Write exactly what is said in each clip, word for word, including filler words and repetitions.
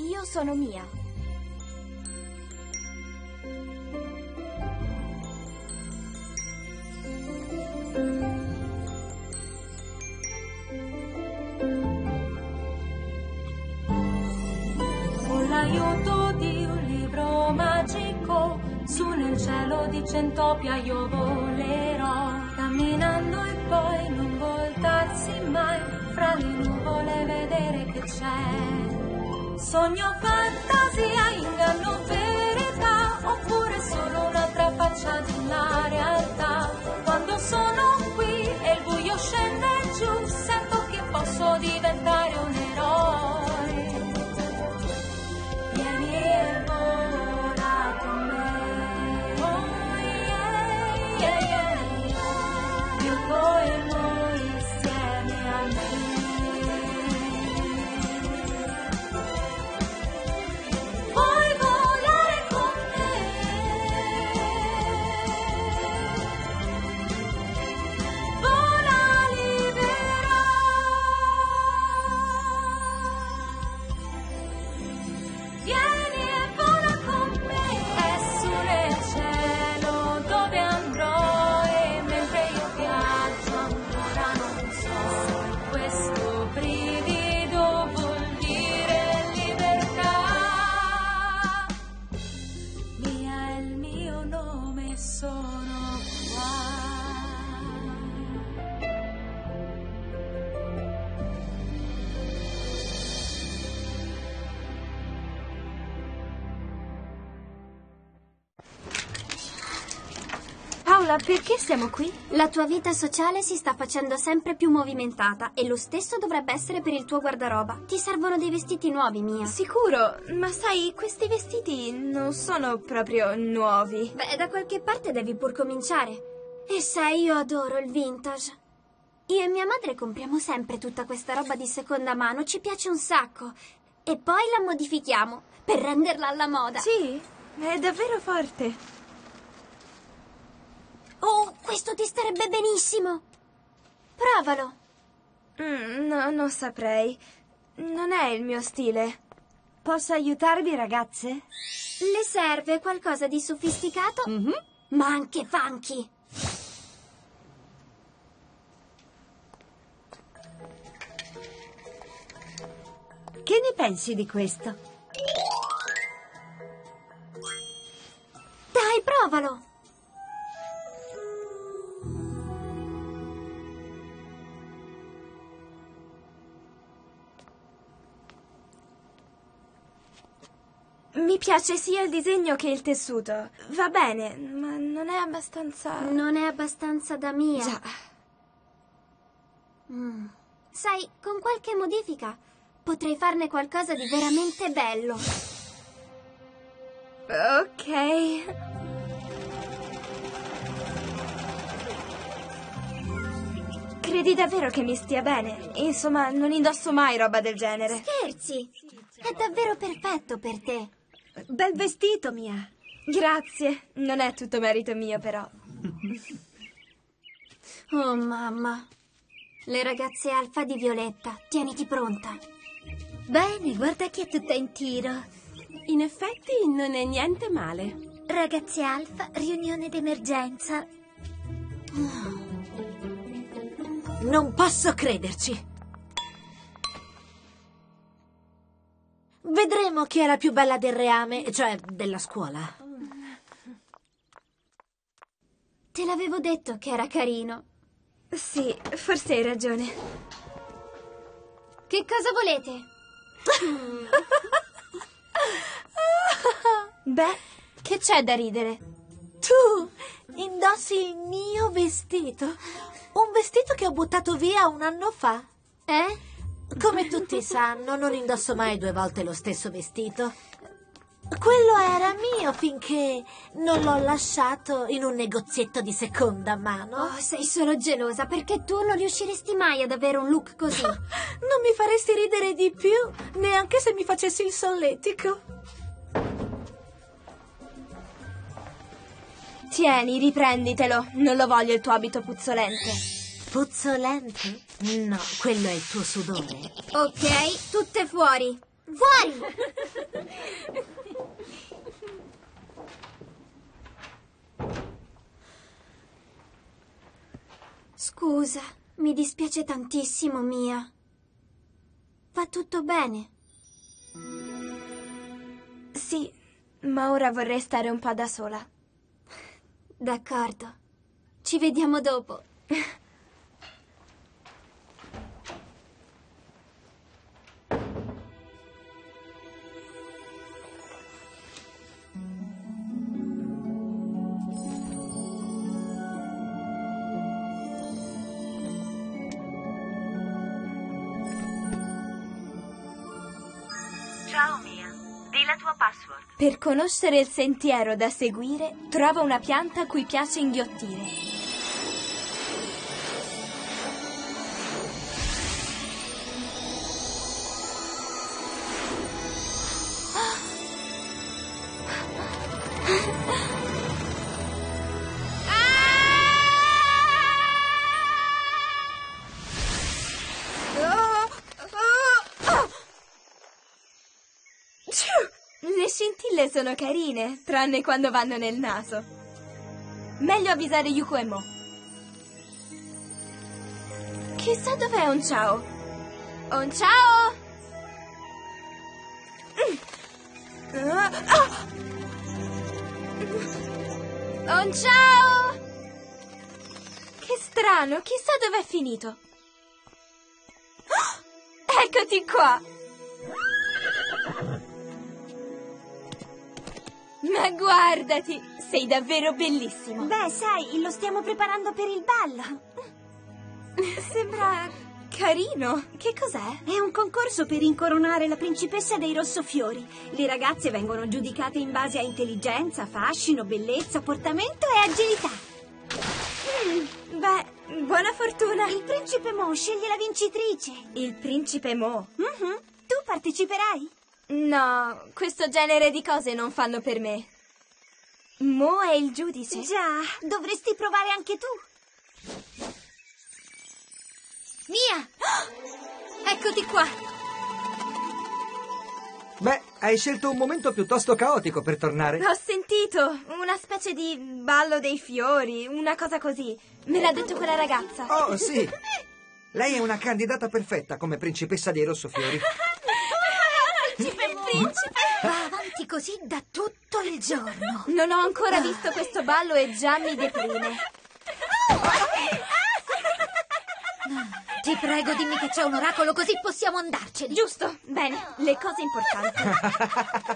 io sono Mia. Con l'aiuto di un libro magico, su nel cielo di Centopia io volerò, camminando e poi non voltarsi mai, fra le nuvole vedere che c'è. Sogno, fantasia, inganno, verità, oppure solo un'altra faccia di una realtà. Quando sono qui e il buio scende giù, sento che posso diventare un eroe. Vieni e vola con me, oh yeah, yeah, yeah. Io poi noi insieme a me. Vuoi volare con me? Vola libera. Vieni e vola con me. È su nel cielo dove andrò, e mentre io viaggio ancora non so se questo brivido vuol dire libertà. Mia è il mio nome, sono qua. Paola, perché siamo qui? La tua vita sociale si sta facendo sempre più movimentata e lo stesso dovrebbe essere per il tuo guardaroba. Ti servono dei vestiti nuovi, Mia. Sicuro, ma sai, questi vestiti non sono proprio nuovi. Beh, da qualche parte devi pur cominciare. E sai, io adoro il vintage. Io e mia madre compriamo sempre tutta questa roba di seconda mano, ci piace un sacco. E poi la modifichiamo per renderla alla moda. Sì, è davvero forte. Oh, questo ti starebbe benissimo. Provalo. Mm, no, non saprei. Non è il mio stile. Posso aiutarvi, ragazze? Le serve qualcosa di sofisticato, Mm-hmm. ma anche funky. Che ne pensi di questo? Dai, provalo. Mi piace sia il disegno che il tessuto. Va bene, ma non è abbastanza... Non è abbastanza da Mia. Già. Mm. Sai, con qualche modifica potrei farne qualcosa di veramente bello. Ok. Credi davvero che mi stia bene? Insomma, non indosso mai roba del genere. Scherzi? È davvero perfetto per te. Bel vestito, Mia. Grazie. Non è tutto merito mio, però. Oh, mamma. Le ragazze alfa di Violetta, tieniti pronta. Bene, guarda chi è tutta in tiro. In effetti non è niente male. Ragazzi alfa, riunione d'emergenza. Non posso crederci. Vedremo chi è la più bella del reame, cioè della scuola. Te l'avevo detto che era carino. Sì, forse hai ragione. Che cosa volete? Beh, che c'è da ridere? Tu indossi il mio vestito. Un vestito che ho buttato via un anno fa. Eh? Come tutti sanno, non indosso mai due volte lo stesso vestito. Quello era mio finché non l'ho lasciato in un negozietto di seconda mano. Oh, sei solo gelosa perché tu non riusciresti mai ad avere un look così. Non mi faresti ridere di più, neanche se mi facessi il solletico. Tieni, riprenditelo. Non lo voglio il tuo abito puzzolente. Puzzolente? No, quello è il tuo sudore. Ok, tutte fuori. Fuori! Scusa, mi dispiace tantissimo, Mia. Va tutto bene? Sì, ma ora vorrei stare un po' da sola. D'accordo. Ci vediamo dopo. Ciao Mia, di la tua password. Per conoscere il sentiero da seguire, trova una pianta a cui piace inghiottire. Le scintille sono carine, tranne quando vanno nel naso. Meglio avvisare Yuko e Mo. Chissà dov'è Un Ciao. Un Ciao! Un Ciao! Che strano, chissà dov'è finito. Eccoti qua! Ma guardati, sei davvero bellissimo. Beh, sai, lo stiamo preparando per il ballo. Sembra carino. Che cos'è? È un concorso per incoronare la principessa dei Rossofiori. Le ragazze vengono giudicate in base a intelligenza, fascino, bellezza, portamento e agilità. Mm, beh, buona fortuna. Il principe Mo sceglie la vincitrice. Il principe Mo? Mm-hmm. Tu parteciperai? No, questo genere di cose non fanno per me. Mo è il giudice. Già, dovresti provare anche tu. Mia! Eccoti qua. Beh, hai scelto un momento piuttosto caotico per tornare. Ho sentito, una specie di ballo dei fiori, una cosa così. Me l'ha detto quella ragazza. Oh, sì. Lei è una candidata perfetta come principessa dei Rossofiori. Principe Mo! Va avanti così da tutto il giorno. Non ho ancora visto questo ballo e già mi deprime. Ti prego, dimmi che c'è un oracolo, così possiamo andarcene. Giusto, bene, le cose importanti.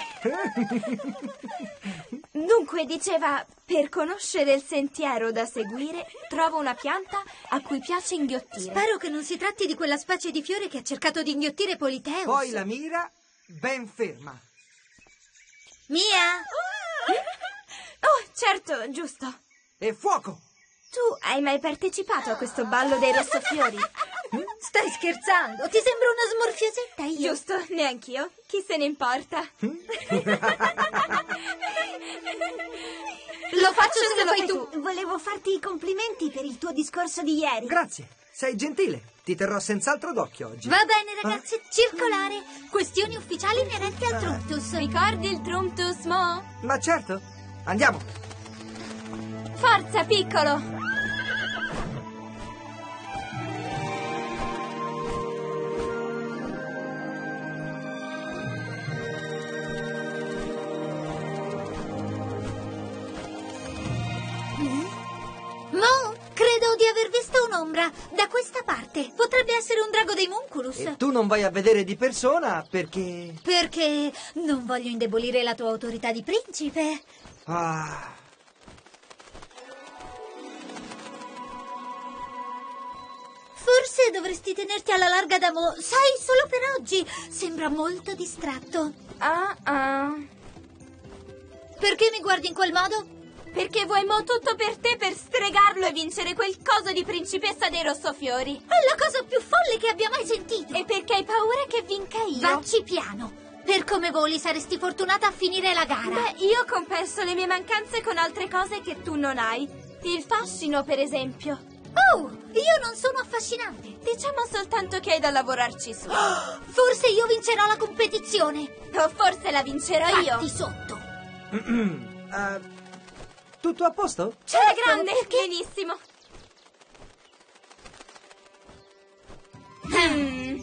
Dunque, diceva, per conoscere il sentiero da seguire, trova una pianta a cui piace inghiottire. Spero che non si tratti di quella specie di fiore che ha cercato di inghiottire Politeus. Poi la mira ben ferma. Mia? Oh, certo, giusto. E fuoco! Tu hai mai partecipato a questo ballo dei Rossofiori? Stai scherzando? Ti sembra una smorfiosetta io? Giusto, neanch'io. Chi se ne importa? Lo faccio se lo fai fai tu. Volevo farti i complimenti per il tuo discorso di ieri. Grazie, sei gentile. Ti terrò senz'altro d'occhio oggi. Va bene, ragazze, circolare. Questioni ufficiali inerenti al Trumptus. Ricordi il Trumptus, Mo? Ma certo, andiamo. Forza, piccolo! Mo, credo di aver visto un'ombra da questa parte. Potrebbe essere un drago dei Munculus. E tu non vai a vedere di persona perché... Perché non voglio indebolire la tua autorità di principe. Ah... Forse dovresti tenerti alla larga da Mo. Sai, solo per oggi. Sembra molto distratto. Ah, ah. Perché mi guardi in quel modo? Perché vuoi Mo tutto per te per stregarlo e vincere quel coso di principessa dei Rossofiori. È la cosa più folle che abbia mai sentito. E perché hai paura che vinca io? Vacci piano. Per come voli saresti fortunata a finire la gara. Beh, io compenso le mie mancanze con altre cose che tu non hai. Il fascino, per esempio. Oh, io non sono affascinante. Diciamo soltanto che hai da lavorarci su. Forse io vincerò la competizione. O forse la vincerò io. Fatti sotto. Uh, tutto a posto? C'è la grande! Benissimo. Hmm.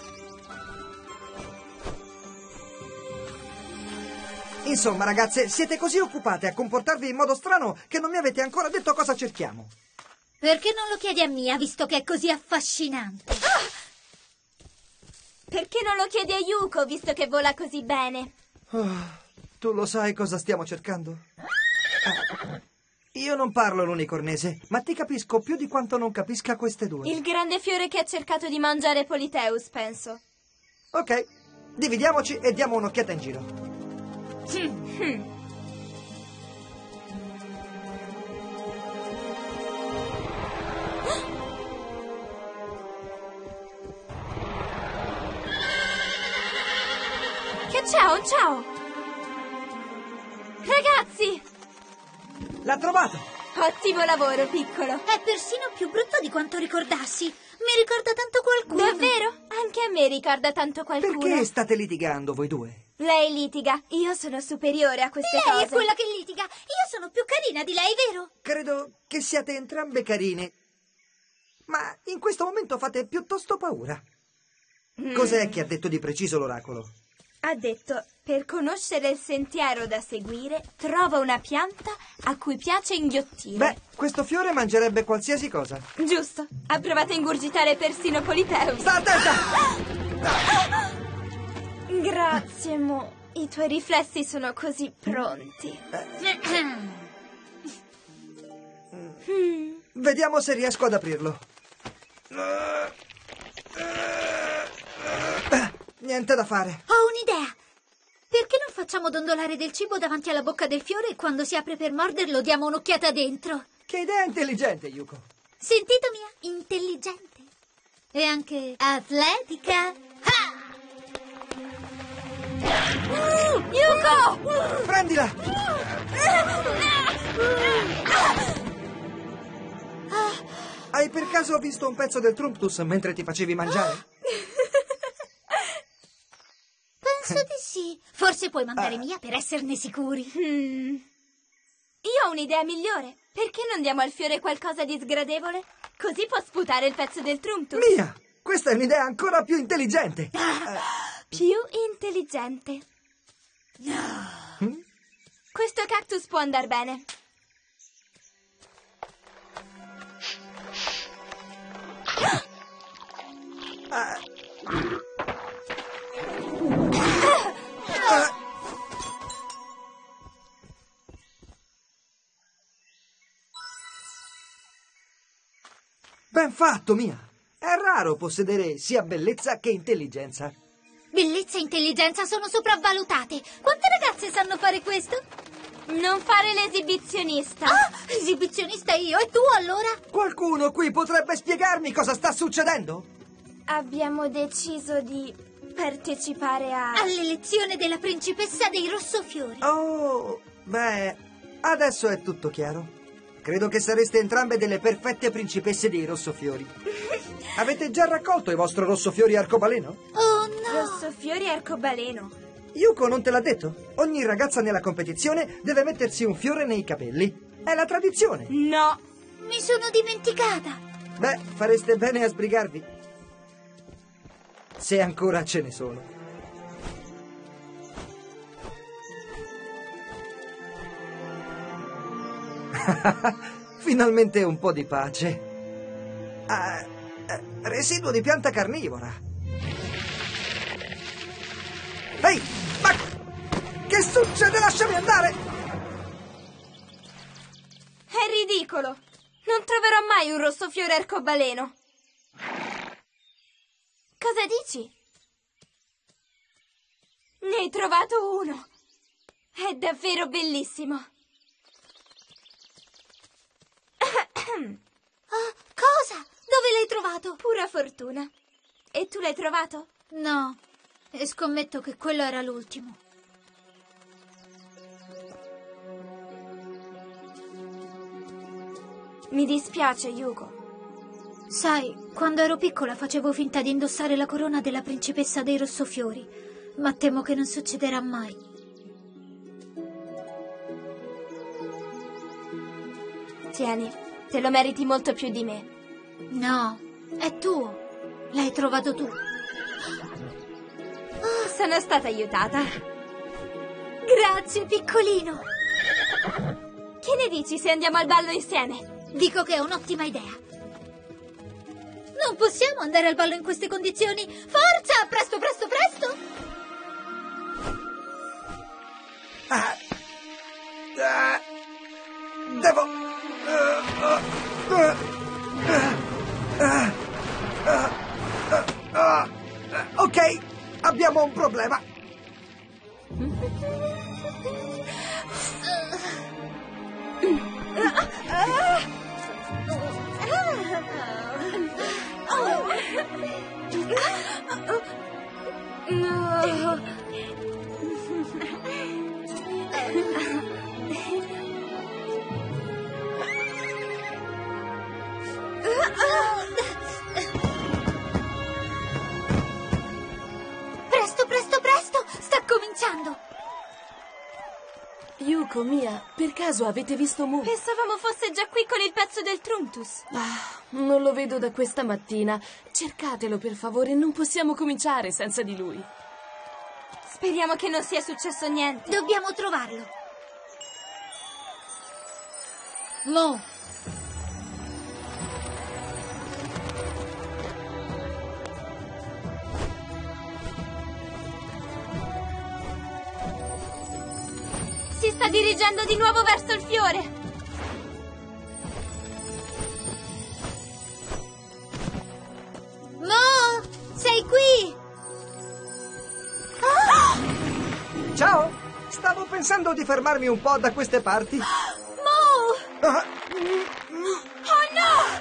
Insomma, ragazze, siete così occupate a comportarvi in modo strano che non mi avete ancora detto cosa cerchiamo. Perché non lo chiedi a Mia, visto che è così affascinante? Ah! Perché non lo chiedi a Yuko, visto che vola così bene? Oh, tu lo sai cosa stiamo cercando? Ah, io non parlo l'unicornese, ma ti capisco più di quanto non capisca queste due. Il grande fiore che ha cercato di mangiare Politeus, penso. Ok, dividiamoci e diamo un'occhiata in giro. Hmm. Che ciao, ciao! Ragazzi! L'ha trovato! Ottimo lavoro, piccolo. È persino più brutto di quanto ricordassi. Mi ricorda tanto qualcuno. Davvero? Anche a me ricorda tanto qualcuno. Perché state litigando voi due? Lei litiga. Io sono superiore a queste Lei cose. è quella che litiga. Io sono più carina di lei, vero? Credo che siate entrambe carine, ma in questo momento fate piuttosto paura. Mm. Cos'è che ha detto di preciso l'oracolo? Ha detto, per conoscere il sentiero da seguire, trova una pianta a cui piace inghiottire. Beh, questo fiore mangerebbe qualsiasi cosa. Giusto. Ha provato a ingurgitare persino Politeus. Sta attenta! Grazie, Mo. I tuoi riflessi sono così pronti. Mm. Vediamo se riesco ad aprirlo. Niente da fare. Ho un'idea. Perché non facciamo dondolare del cibo davanti alla bocca del fiore e quando si apre per morderlo diamo un'occhiata dentro? Che idea intelligente, Yuko. Sentito, Mia? Intelligente. E anche atletica. Ha! Uh, Yuko! Prendila! Hai per caso visto un pezzo del Trumptus mentre ti facevi mangiare? Penso di sì. Forse puoi mandare Mia per esserne sicuri. Hmm. Io ho un'idea migliore. Perché non diamo al fiore qualcosa di sgradevole? Così può sputare il pezzo del Trumptus. Mia! Questa è un'idea ancora più intelligente. Più intelligente. Mm? Questo cactus può andar bene. Ah. Ben fatto, Mia! È raro possedere sia bellezza che intelligenza. Bellezza e intelligenza sono sopravvalutate. Quante ragazze sanno fare questo? Non fare l'esibizionista. Ah, esibizionista io. E tu allora? Qualcuno qui potrebbe spiegarmi cosa sta succedendo? Abbiamo deciso di partecipare a... All'elezione della principessa dei Rossofiori. Oh, beh, adesso è tutto chiaro. Credo che sareste entrambe delle perfette principesse dei Rossofiori. Avete già raccolto il vostro Rossofiori arcobaleno? Oh no! Rossofiori arcobaleno. Yuko non te l'ha detto? Ogni ragazza nella competizione deve mettersi un fiore nei capelli. È la tradizione. No. Mi sono dimenticata. Beh, fareste bene a sbrigarvi. Se ancora ce ne sono. Finalmente un po' di pace. Ah, eh, residuo di pianta carnivora. Ehi, ma che succede? Lasciami andare! È ridicolo. Non troverò mai un rossofiore arcobaleno. Cosa dici? Ne hai trovato uno. È davvero bellissimo. Oh, cosa? Dove l'hai trovato? Pura fortuna. E tu l'hai trovato? No, e scommetto che quello era l'ultimo. Mi dispiace, Yuko, Sai, quando ero piccola facevo finta di indossare la corona della principessa dei Rossofiori, ma temo che non succederà mai. Tieni, te lo meriti molto più di me. No, è tuo. L'hai trovato tu. Oh, sono stata aiutata. Grazie, piccolino. Che ne dici se andiamo al ballo insieme? Dico che è un'ottima idea. Non possiamo andare al ballo in queste condizioni. Forza! Presto, presto, presto! Ah. Ah. Devo... Uh, uh, uh, uh, uh, uh, uh, uh, ok, abbiamo un problema. Presto, presto, presto! Sta cominciando! Yuko, Mia, per caso avete visto Mu? Pensavamo fosse già qui con il pezzo del Truntus. Ah, non lo vedo da questa mattina. Cercatelo, per favore, non possiamo cominciare senza di lui. Speriamo che non sia successo niente. Dobbiamo trovarlo. Mo. Si sta dirigendo di nuovo verso il fiore. Mo, sei qui? Ciao, stavo pensando di fermarmi un po' da queste parti. Mo! Ah. Oh no!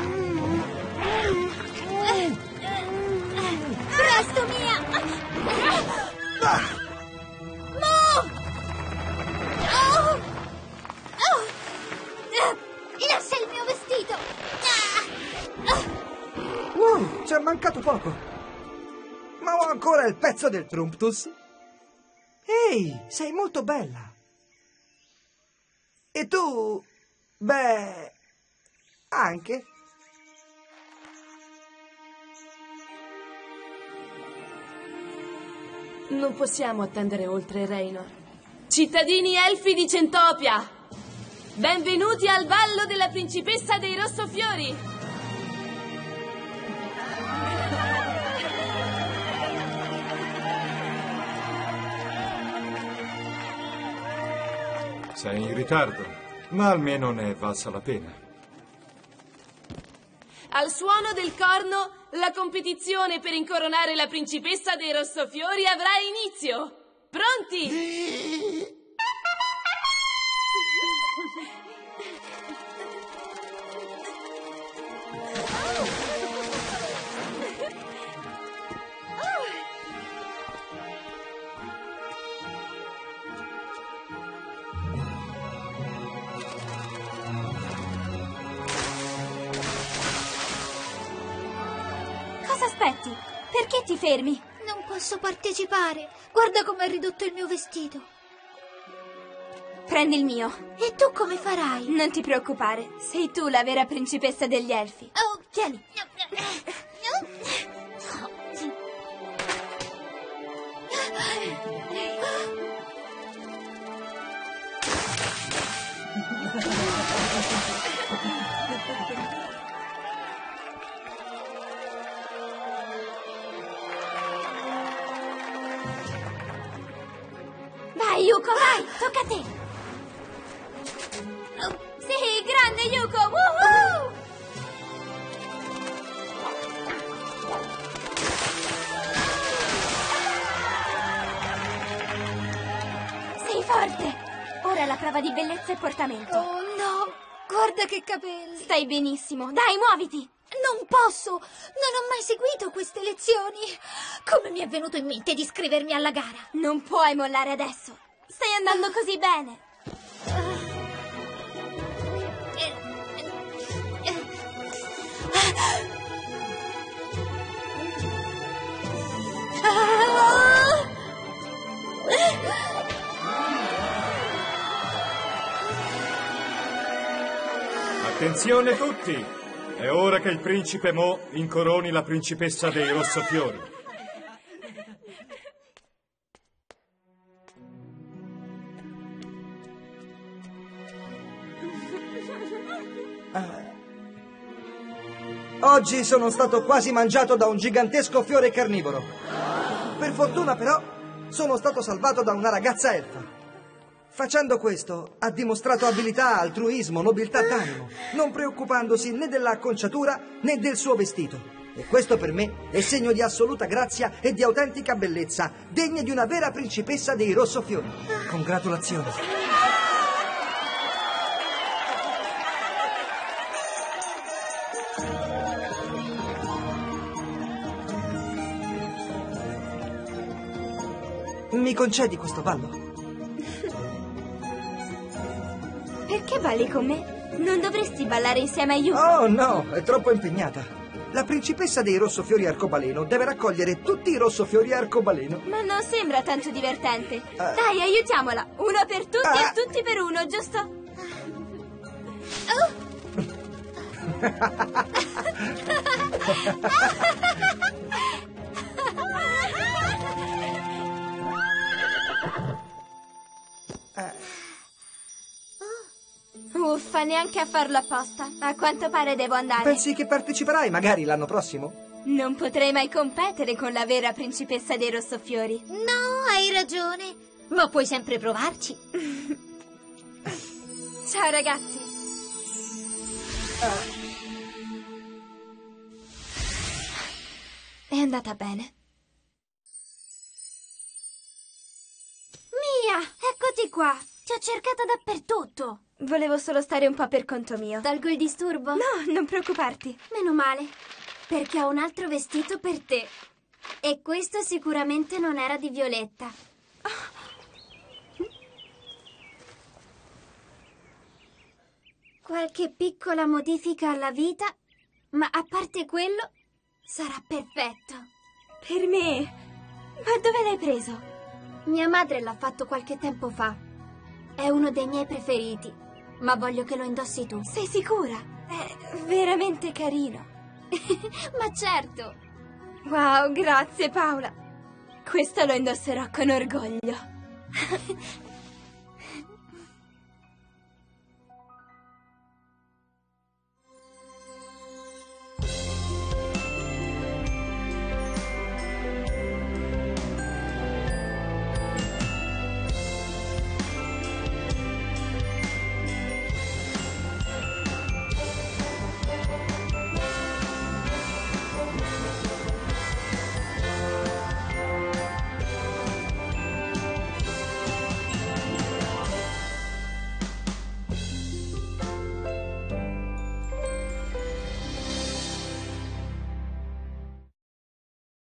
Presto, Mia! Ah. Mo! Oh! Oh! Lascia il mio vestito! Uh, ci è mancato poco. Ma ho ancora il pezzo del Trumptus. Ehi, sei molto bella. E tu... beh... anche. Non possiamo attendere oltre, Raynor. Cittadini elfi di Centopia, benvenuti al ballo della principessa dei Rossofiori. Sei in ritardo, ma almeno ne è valsa la pena. Al suono del corno, la competizione per incoronare la principessa dei Rossofiori avrà inizio. Pronti? Cosa aspetti? Perché ti fermi? Non posso partecipare. Guarda come è ridotto il mio vestito. Prendi il mio. E tu come farai? Non ti preoccupare, sei tu la vera principessa degli elfi. Oh, Tieni. Vai, Yuko, vai! Tocca a te! Sì, grande Yuko! Woohoo! Sei forte! Ora la prova di bellezza e portamento. Oh no! Guarda che capelli! Stai benissimo. Dai, muoviti! Non posso! Non ho mai seguito queste lezioni! Come mi è venuto in mente di iscrivermi alla gara? Non puoi mollare adesso. Stai andando così bene. Ah. Attenzione tutti! È ora che il principe Mo incoroni la principessa dei Rossofiori. Ah. Oggi sono stato quasi mangiato da un gigantesco fiore carnivoro. Per fortuna, però, sono stato salvato da una ragazza elfa. Facendo questo, ha dimostrato abilità, altruismo, nobiltà d'animo, non preoccupandosi né della acconciatura né del suo vestito. E questo per me è segno di assoluta grazia e di autentica bellezza, degne di una vera principessa dei Rossofiori. Congratulazioni. Mi concedi questo ballo? Perché balli con me? Non dovresti ballare insieme a Yuko? Oh no, è troppo impegnata. La principessa dei Rossofiori Arcobaleno deve raccogliere tutti i Rossofiori Arcobaleno. Ma non sembra tanto divertente. Uh. Dai, aiutiamola. Uno per tutti Uh. e tutti per uno, giusto? Oh. Uffa, neanche a farlo apposta. A quanto pare devo andare. Pensi che parteciperai magari l'anno prossimo? Non potrei mai competere con la vera principessa dei Rossofiori. No, hai ragione. Ma puoi sempre provarci. Ciao, ragazzi. Uh. È andata bene. Mia, eccoti qua. Ti ho cercata dappertutto. Volevo solo stare un po' per conto mio. Tolgo il disturbo? No, non preoccuparti. Meno male, perché ho un altro vestito per te. E questo sicuramente non era di Violetta. Qualche piccola modifica alla vita, ma a parte quello, sarà perfetto. Per me? Ma dove l'hai preso? Mia madre l'ha fatto qualche tempo fa. È uno dei miei preferiti. Ma voglio che lo indossi tu. Sei sicura? È veramente carino. Ma certo. Wow, grazie Paola. Questo lo indosserò con orgoglio.